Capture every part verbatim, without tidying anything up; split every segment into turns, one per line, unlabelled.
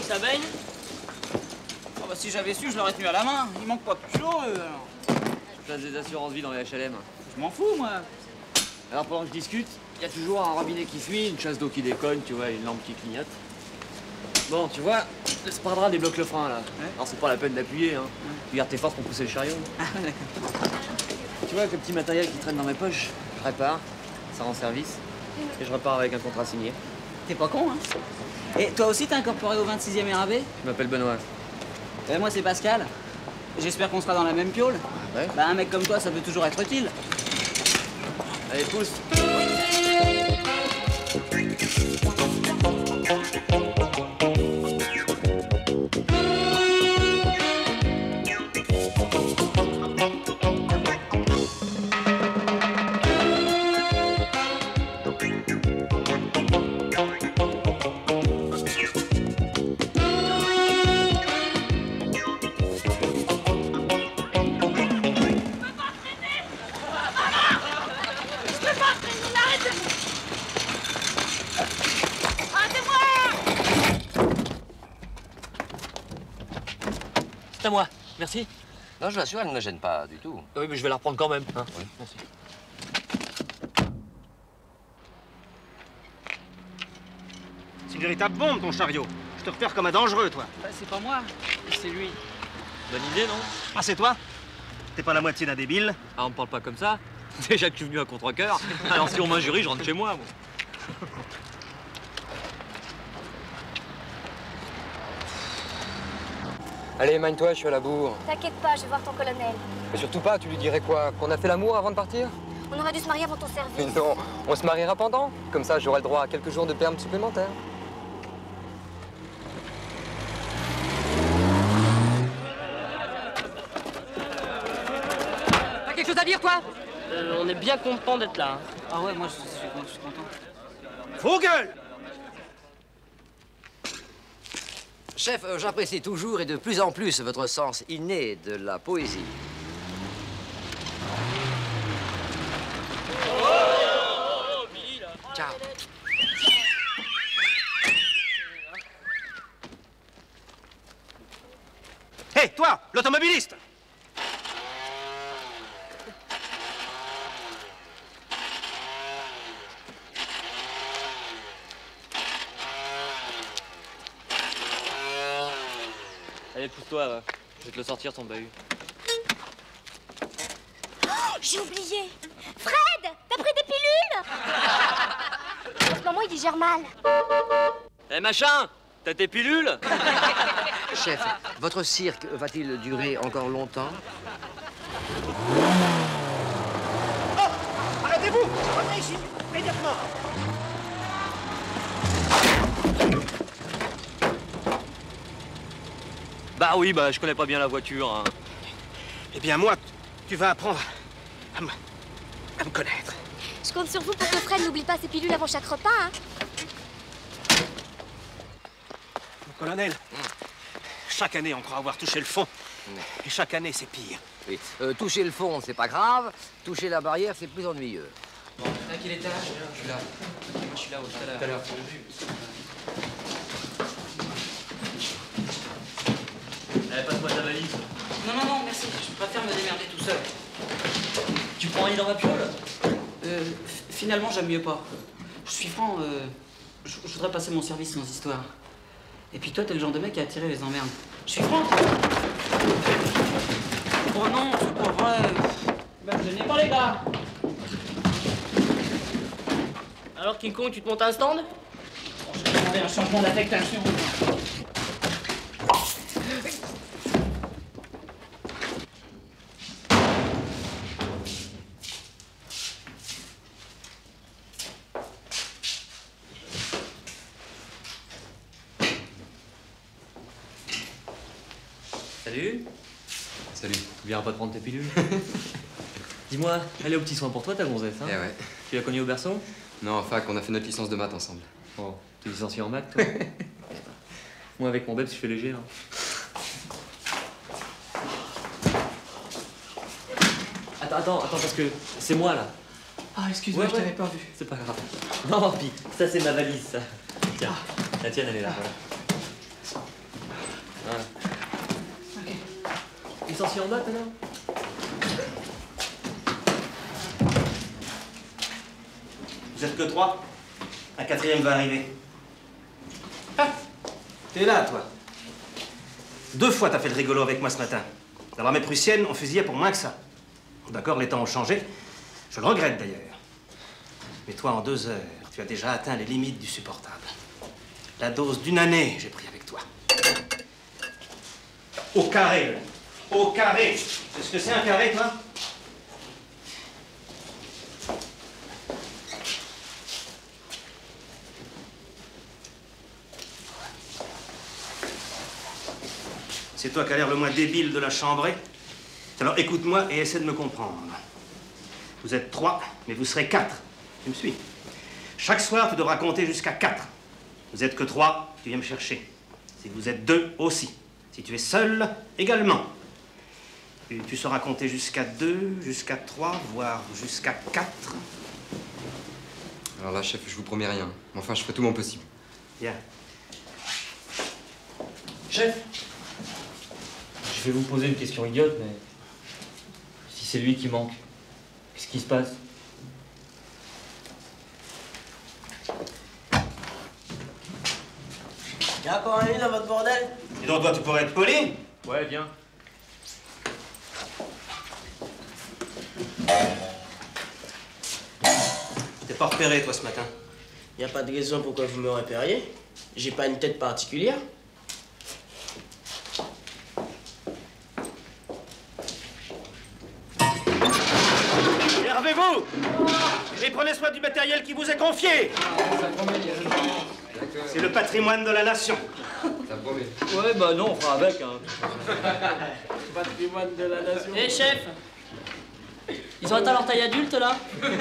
ça baigne?
Oh bah si j'avais su, je l'aurais tenu à la main. Il manque pas de culot, euh, alors.
Je place des assurances vie dans les H L M.
Je m'en fous, moi.
Alors pendant que je discute, il y a toujours un robinet qui fuit, une chasse d'eau qui déconne, tu vois, une lampe qui clignote. Bon, tu vois, le sparadrap débloque le frein, là.
Ouais.
Alors c'est pas la peine d'appuyer, hein.
Ouais.
Tu gardes tes forces pour pousser le chariot.
Ah, d'accord.
Tu vois, avec le petit matériel qui traîne dans mes poches, je répare, ça rend service, et je repars avec un contrat signé.
T'es pas con, hein? Et toi aussi, t'es incorporé au vingt-sixième R A B?
Je m'appelle Benoît.
Et moi, c'est Pascal. J'espère qu'on sera dans la même piole.
Ouais.
Bah, un mec comme toi, ça peut toujours être utile.
Allez, pousse.
C'est à moi, merci.
Non, je l'assure, elle ne me gêne pas du tout.
Oui, mais je vais la reprendre quand même. Hein.
Oui.
Merci.
C'est une véritable bombe, ton chariot. Je te repère comme un dangereux, toi.
Bah, c'est pas moi, c'est lui.
Bonne idée, non?
Ah, c'est toi? T'es pas la moitié d'un débile.
Ah, on me parle pas comme ça. Déjà que je suis venu à contre-cœur. Alors si on m'injurie, je rentre chez moi, moi.
Allez, mine-toi, je suis à la bourre.
T'inquiète pas, je vais voir ton colonel.
Mais surtout pas, tu lui dirais quoi? Qu'on a fait l'amour avant de partir?
On aurait dû se marier avant ton
Mais
service.
non, on se mariera pendant. Comme ça, j'aurai le droit à quelques jours de perme supplémentaires.
T'as quelque chose à dire, toi?
Euh, on est bien content d'être là. Hein.
Ah ouais, moi, je suis, je suis content.
Faux gueule!
Chef, euh, j'apprécie toujours et de plus en plus votre sens inné de la poésie. Ciao.
Hé, hey, toi, l'automobiliste!
Allez, pousse-toi, va. Je vais te le sortir, ton bahut.
Oh, j'ai oublié. Fred, t'as pris des pilules? En ce moment, il digère mal.
Eh, machin! T'as tes pilules?
Chef, votre cirque va-t-il durer encore longtemps?
Oh! Arrêtez-vous! Revenez ici, immédiatement!
Bah oui, bah je connais pas bien la voiture. Hein.
Eh bien, moi, tu vas apprendre à me, à me connaître.
Je compte sur vous pour que Fred n'oublie pas ses pilules avant chaque repas, hein.
Mon colonel, chaque année, on croit avoir touché le fond. Et chaque année, c'est pire.
Oui. Euh, toucher le fond, c'est pas grave. Toucher la barrière, c'est plus ennuyeux.
À quel étage? Je suis là. Moi, je suis là, tout à l'heure.
Allez, passe-moi ta valise.
Non, non, non, merci. Je préfère me démerder tout seul.
Tu prends un lit dans ma piole?
Euh, finalement, j'aime mieux pas. Je suis franc, euh, je, je voudrais passer mon service sans histoire. Et puis toi, t'es le genre de mec qui a attiré les emmerdes. Je suis franc. Oh non, c'est pas vrai. Bah, venez pas, les gars.
Alors, King Kong, tu te montes un stand?
Oh, je vais demander un changement d'affectation.
Salut.
Salut.
Tu viens pas de prendre tes pilules? Dis-moi, elle est au petit soin pour toi, ta gonzesse, hein?
Eh ouais.
Tu l'as connue au berceau?
Non, en fac, on a fait notre licence de maths ensemble.
Oh, t'es licencié en maths, toi? Moi, avec mon beb, je fais léger, là. Attends, attends, attends, parce que c'est moi, là.
Ah, excuse-moi,
Ouais,
je t'avais
ouais.
pas vu.
C'est pas grave. Non, puis ça, c'est ma valise, ça. Tiens, la tienne, elle est là, voilà. licencié en maths alors?
Vous êtes que trois? Un quatrième va arriver. Ah, t'es là, toi. Deux fois, t'as fait le rigolo avec moi ce matin. Dans l'armée prussienne, on fusillait pour moins que ça. D'accord, les temps ont changé. Je le regrette, d'ailleurs. Mais toi, en deux heures, tu as déjà atteint les limites du supportable. La dose d'une année, j'ai pris avec toi. Au carré, là. Au carré. C'est ce que c'est un carré, toi? C'est toi qui as l'air le moins débile de la chambrée. Alors écoute-moi et essaie de me comprendre. Vous êtes trois, mais vous serez quatre. Tu me suis? Chaque soir, tu devras compter jusqu'à quatre. Vous êtes que trois, tu viens me chercher. Si vous êtes deux, aussi. Si tu es seul, également. Et tu sauras compter jusqu'à deux, jusqu'à trois, voire jusqu'à quatre.
Alors là, chef, je vous promets rien. Mais enfin, je ferai tout mon possible.
Bien.
Chef, je vais vous poser une question idiote, mais si c'est lui qui manque, qu'est-ce qui se passe?
Y'a encore un lit dans votre bordel?
Et donc, toi, tu pourrais être poli?
Ouais, viens.
T'es pas repéré, toi, ce matin.
Y a pas de raison pourquoi vous me repériez. J'ai pas une tête particulière.
Énervez-vous et prenez soin du matériel qui vous est confié. C'est le patrimoine de la nation.
Ça promet.
Ouais, bah non, on fera avec, hein.
Patrimoine de la nation.
Eh chef, ils ont atteint leur taille adulte là?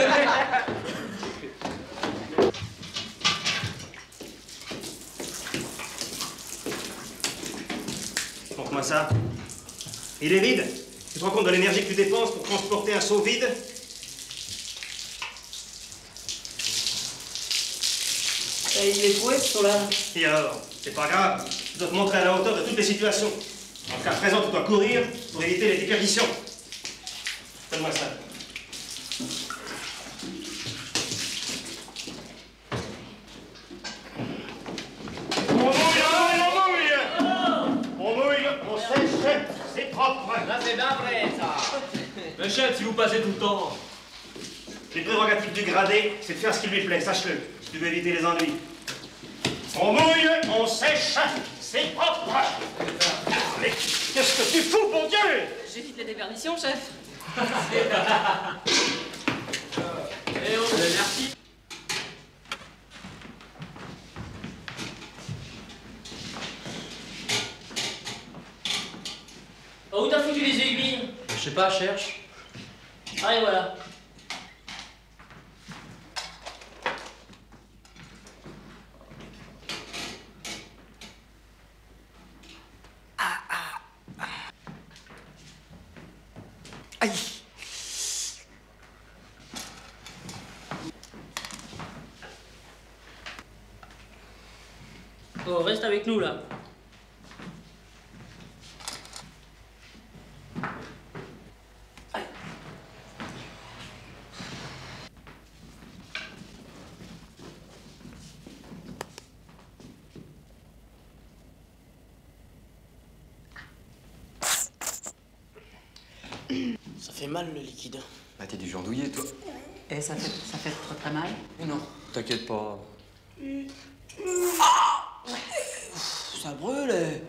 Montre-moi ça. Il est vide. Tu te rends compte de l'énergie que tu dépenses pour transporter un seau vide?
Et il est trouvé ce sont là.
Et alors? C'est pas grave. Tu dois te montrer à la hauteur de toutes les situations. En cas présent, tu dois courir pour éviter les déperditions. Donne-moi ça. On mouille, on mouille! On mouille, on sèche, c'est propre.
Là c'est bien vrai ça.
Mais chef, si vous passez tout le temps.
Les prérogatives du gradé, c'est de faire ce qui lui plaît, sache-le, si tu veux éviter les ennuis. On mouille, on sèche, c'est propre. Mais qu'est-ce que tu fous, mon Dieu?
J'évite les déperditions, chef.
Eh oh, merci.
Oh, où t'as foutu les aiguilles?
Je sais pas, cherche.
Allez, voilà.
Aïe!
Oh, reste avec nous là.
Ça fait mal le liquide.
Bah, t'es du genre douillet, toi.
Et ça fait, ça fait très très mal.
Non. T'inquiète pas.
Ça brûle.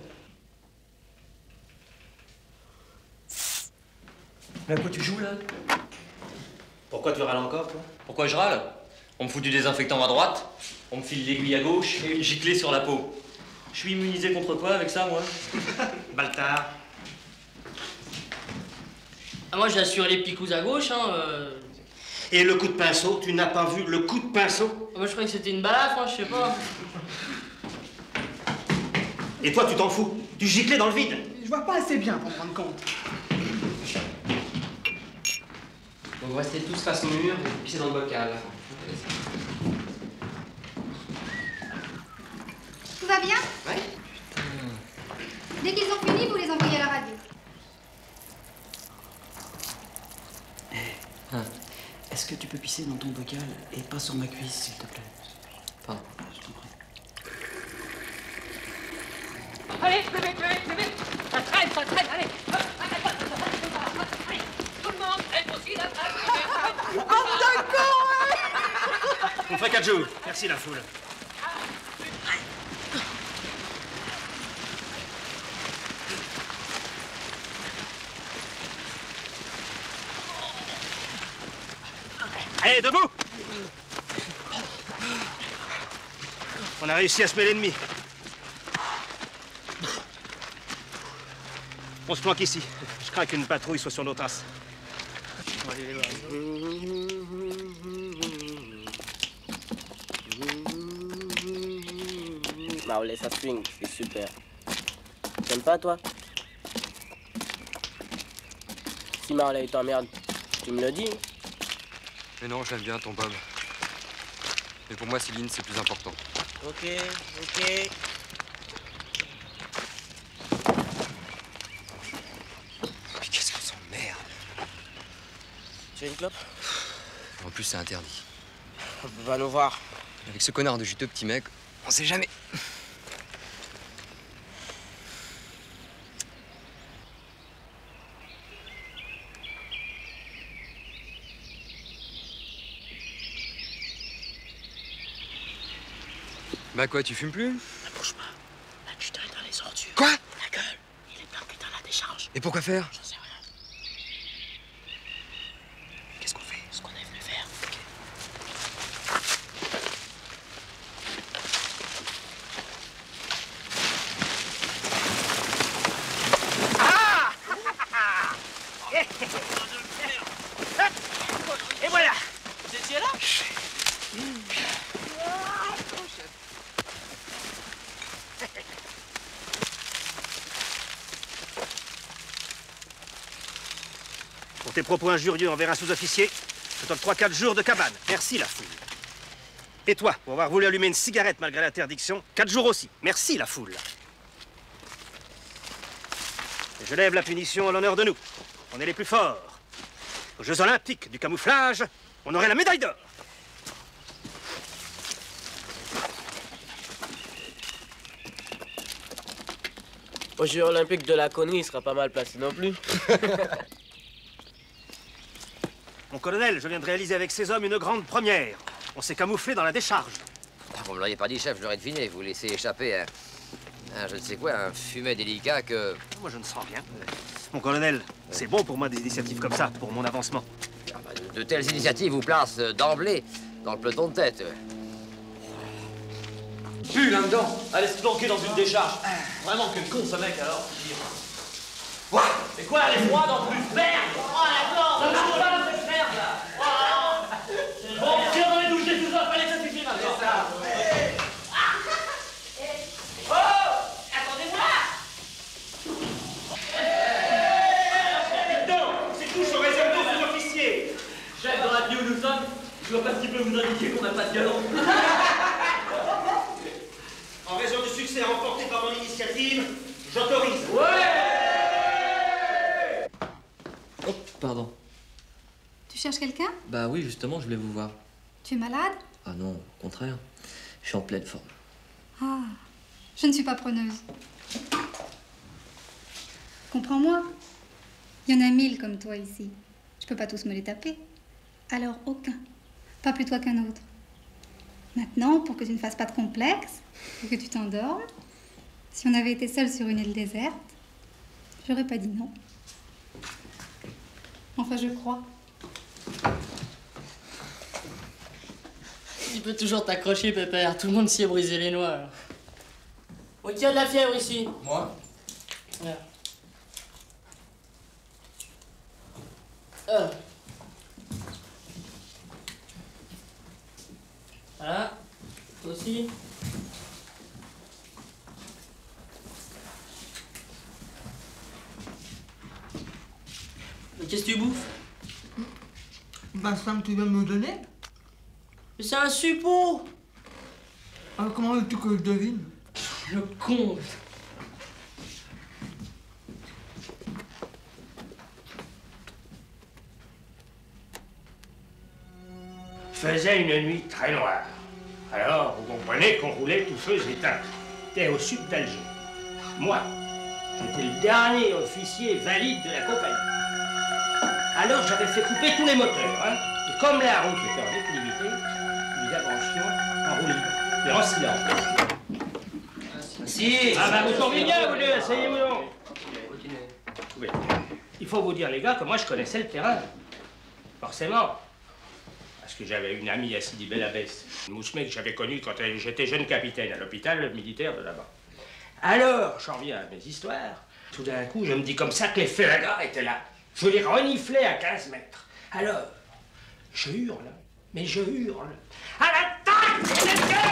Mais à quoi tu joues là?
Pourquoi tu râles encore, toi?
Pourquoi je râle? On me fout du désinfectant à droite, on me file l'aiguille à gauche et une giclée sur la peau. Je suis immunisé contre quoi avec ça, moi?
Baltard.
Ah, moi j'ai assuré les picous à gauche, hein. Euh...
Et le coup de pinceau, tu n'as pas vu le coup de pinceau?
Moi je croyais que c'était une balafre, hein, je sais pas.
Et toi, tu t'en fous? Du giclé dans le vide?
Je vois pas assez bien pour me rendre compte.
Donc, restez tous face au mur et pissez dans le bocal.
Tout va bien?
Ouais.
Dès qu'ils ont fini, vous les envoyez à la radio.
que tu peux pisser dans ton bocal et pas sur ma cuisse, s'il te plaît?
Pardon.
Je t'en prie.
Allez, plus vite, plus vite, plus vite. Ça traîne, ça traîne, allez. Allez, tout le monde, elle aussi, la traîne.
Oh, d'accord.
On fait quatre jours. Merci la foule. Allez, debout! On a réussi à semer l'ennemi. On se planque ici. Je crains qu'une patrouille soit sur nos traces.
On va aller les voir. Marley, ça swing, c'est super. T'aimes pas, toi? Si Marley t'emmerde, tu me le dis.
Mais non, j'aime bien ton Bob. Mais pour moi, Céline, c'est plus important.
Ok, ok.
Mais qu'est-ce qu'on s'emmerde?
Tu veux une clope?
En plus, c'est interdit.
On peut pas nous voir.
Avec ce connard de juteux petit mec, on sait jamais. Bah quoi, tu fumes plus?
Ne bouge pas. L'adjutant est dans les ordures.
Quoi?
La gueule. Il est planqué dans la décharge.
Et pourquoi faire?
J'en sais rien.
Qu'est-ce qu'on fait?
Ce qu'on est venu faire.
Ah! Et voilà!
Vous étiez là?
Pour tes propos injurieux envers un sous-officier, je te donne trois quatre jours de cabane. Merci, la foule. Et toi, pour avoir voulu allumer une cigarette malgré l'interdiction, quatre jours aussi. Merci, la foule. Et je lève la punition en l'honneur de nous. On est les plus forts. Aux Jeux Olympiques du camouflage, on aurait la médaille d'or.
Aux Jeux Olympiques de la connerie, il sera pas mal placé non plus.
Mon colonel, je viens de réaliser avec ces hommes une grande première. On s'est camouflé dans la décharge.
Ah, vous me l'auriez pas dit, chef, je l'aurais deviné. Vous laissez échapper un, un, je ne sais quoi, un fumet délicat que...
Moi, je ne sens rien. Mon colonel, c'est bon pour moi des initiatives comme ça, pour mon avancement.
Ah bah, de, de telles initiatives vous placent euh, d'emblée dans le peloton de tête.
Pue là-dedans. Allez se planquer dans une décharge. Vraiment, quel con ce mec alors. Quoi? C'est quoi, elle est froide en plus? Merde! Oh d'accord! Ça marche pas cette merde là! Bon, si on est douché tout ça, fallait que ça suffise maintenant! C'est ça! Oh! Attendez-moi!
Non! C'est tout, je réserve aux sous-officiers!
Chef, dans la vie où nous sommes, je dois pas un petit peu vous indiquer qu'on n'a pas de galon.
En raison du succès remporté par mon initiative, j'autorise.
Ouais! Oh, pardon.
Tu cherches quelqu'un?
Bah oui, justement, je voulais vous voir.
Tu es malade?
Ah non, au contraire. Je suis en pleine forme.
Ah, je ne suis pas preneuse. Comprends-moi. Il y en a mille comme toi ici. Je peux pas tous me les taper. Alors aucun. Pas plus toi qu'un autre. Maintenant, pour que tu ne fasses pas de complexe et que tu t'endormes, si on avait été seul sur une île déserte, j'aurais pas dit non. Enfin, je crois.
Tu peux toujours t'accrocher, Pépère. Tout le monde s'y est brisé les noix. Alors.
Oh, qui a de la fièvre ici?
Moi?
Voilà. Euh. Voilà. Toi aussi. Mais qu'est-ce que tu bouffes?
Bah, ça que tu viens de me donner.
Mais c'est un suppôt!
Alors, comment veux-tu que je devine?
Le con!
faisait une nuit très noire. Alors, vous comprenez qu'on roulait tous feux éteints. C'était au sud d'Alger. Moi, j'étais le dernier officier valide de la compagnie. Alors, j'avais fait couper tous les moteurs, hein. Et comme la route était en déclivité, nous avancions en roue libre et en silence.
Si.
Ah bah vous tombez bien, vous deux, asseyez-vous donc. Oui. Il faut vous dire, les gars, que moi, je connaissais le terrain. Forcément. Parce que j'avais une amie à Sidi Bel Abbès, une mouchemée que j'avais connue quand j'étais jeune capitaine à l'hôpital militaire de là-bas. Alors, j'en reviens à mes histoires. Tout d'un coup, je me dis comme ça que les félagas étaient là. Je les reniflais à quinze mètres. Alors, je hurle, mais je hurle. À l'attaque!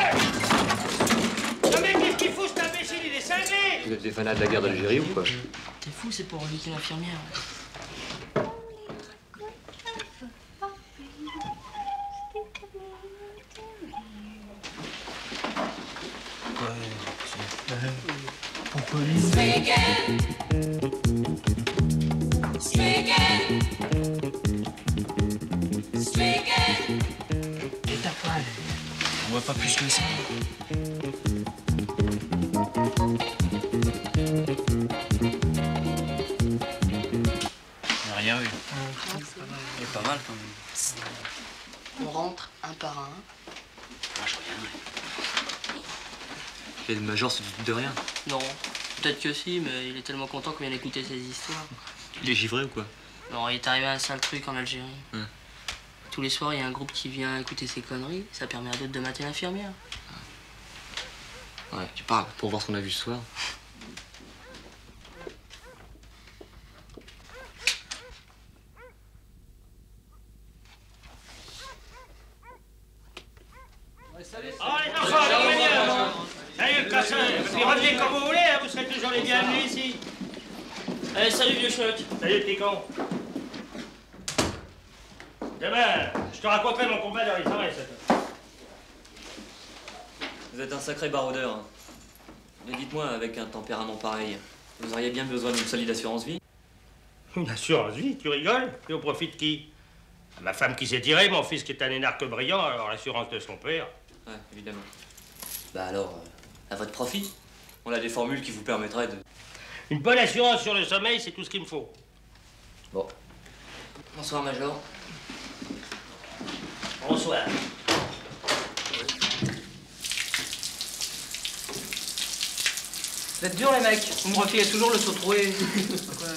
Non mais qu'est-ce qu'il fout, cet imbécile? Il est cinglé!
Vous êtes des fanats de la guerre d'Algérie ou quoi?
T'es fou, c'est pour éviter l'infirmière.
Pourquoi
Et ta poêle? On voit pas plus que ça.
On n'a rien vu.
Il est pas mal quand même.
On rentre un par un.
Moi, je reviendrai.
Et le major se doute de rien.
Non, peut-être que si, mais il est tellement content qu'on vienne écouter ses histoires.
Il est givré ou quoi?
Non, il est arrivé un sale truc en Algérie.
Hum.
Tous les soirs, il y a un groupe qui vient écouter ses conneries. Ça permet à d'autres de mater l'infirmière.
Ouais, tu parles pour voir ce qu'on a vu ce soir.
Oh les enfants, dormez bien! Salut le cassin! Puis revenez quand vous voulez, hein, vous serez toujours les bienvenus ici.
Allez, salut vieux choc!
Salut petit con! Demain, je te raconterai mon combat dans les oreilles, ça.
Vous êtes un sacré baroudeur. Hein. Mais dites-moi, avec un tempérament pareil, vous auriez bien besoin d'une solide assurance vie?
Une assurance vie, tu rigoles? Et au profit de qui? Ma femme qui s'est tirée, mon fils qui est un énarque brillant, alors l'assurance de son père.
Ouais, évidemment. Bah alors, euh, à votre profit. On a des formules qui vous permettraient de...
Une bonne assurance sur le sommeil, c'est tout ce qu'il me faut.
Bon. Bonsoir, Major.
Bonsoir.
Vous êtes durs, les mecs. Vous me refilez toujours le saut troué. Quoi?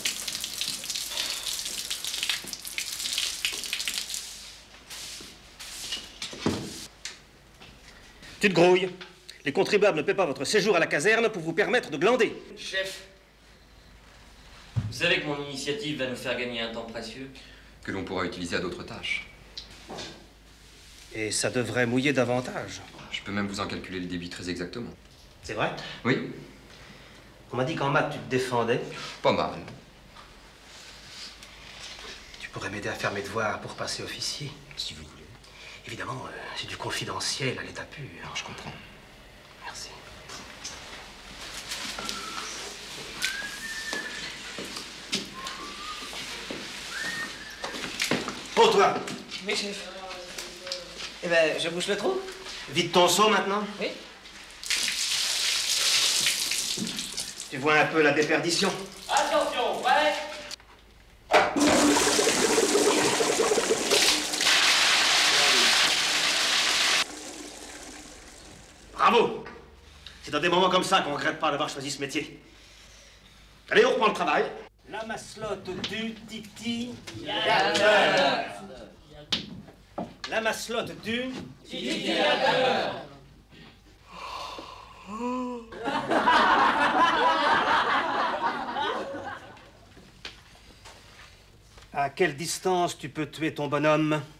Tu te grouilles. Les contribuables ne paient pas votre séjour à la caserne pour vous permettre de glander.
Chef, vous savez que mon initiative va nous faire gagner un temps précieux?
Que l'on pourra utiliser à d'autres tâches.
Et ça devrait mouiller davantage.
Je peux même vous en calculer le débit très exactement.
C'est vrai?
Oui.
On m'a dit qu'en maths, tu te défendais.
Pas mal.
Tu pourrais m'aider à faire mes devoirs pour passer officier.
Si vous voulez.
Évidemment, euh, c'est du confidentiel à l'état pur.
Je comprends.
Merci. Oh, toi!
Oui, chef. Eh ben, je bouche le trou?
Vide ton seau maintenant?
Oui.
Tu vois un peu la déperdition?
Attention, ouais.
Bravo! C'est dans des moments comme ça qu'on regrette pas d'avoir choisi ce métier. Allez, on reprend le travail. La maslotte du titi. La maslotte du titi. À quelle distance tu peux tuer ton bonhomme?